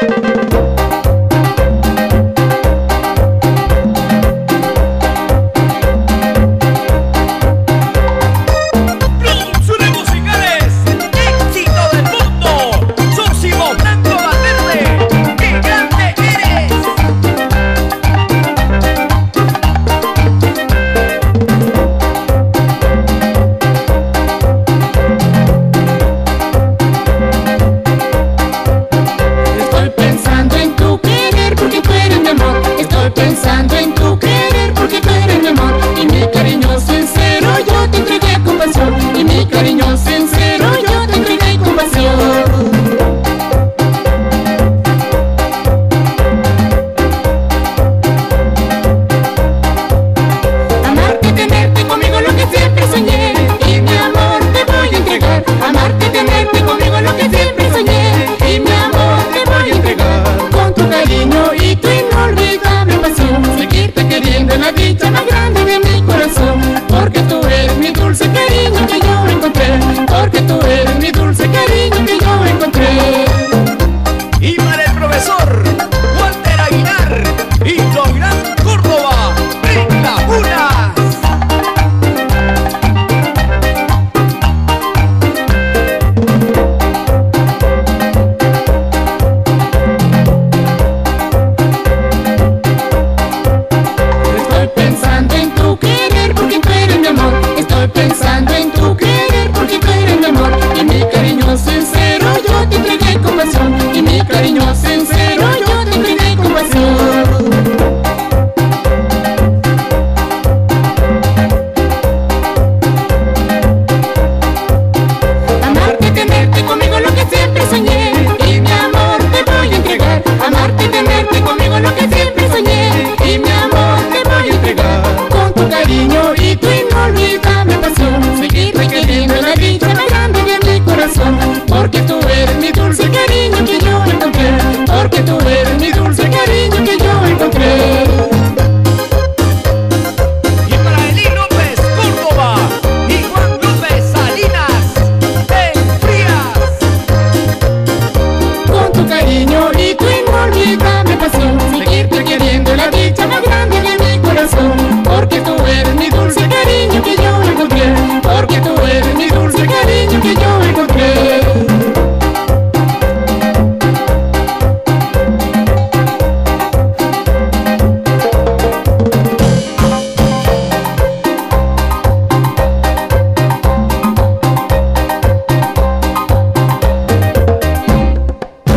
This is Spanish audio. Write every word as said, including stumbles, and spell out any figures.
Pensando en tu querer porque tú eres mi amor y mi cariño sincero yo te entregué con pasión y mi cariño sincero yo te entregué con pasión. Amarte, tenerte conmigo lo que siempre soñé y mi amor te voy a entregar. Amarte, tenerte conmigo lo que siempre soñé y mi amor te voy a entregar. Con tu cariño y tu inolvidable pasión, seguirte queriendo es la dicha más grande de mi corazón. Porque tú eres mi dulce cariño que yo encontré, porque tú eres mi dulce cariño que yo encontré. Y para el profesor Walter Aguilar y Joirán Córdoba, Brenda Buras. Estoy pensando en tu querer porque tú eres mi amor. Estoy pensando en tu querer porque tú eres mi amor y mi cariño sincero yo te entregué con pasión y mi cariño sincero